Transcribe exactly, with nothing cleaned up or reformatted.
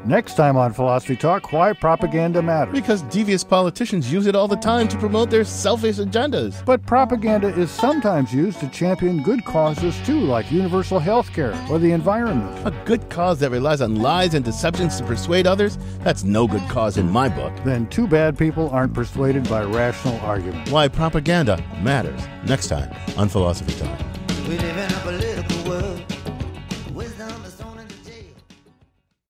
Next time on Philosophy Talk, why propaganda matters. Because devious politicians use it all the time to promote their selfish agendas. But propaganda is sometimes used to champion good causes too, like universal health care or the environment. A good cause that relies on lies and deceptions to persuade others? That's no good cause in my book. Then too bad people aren't persuaded by rational arguments. Why propaganda matters. Next time on Philosophy Talk. We live in a political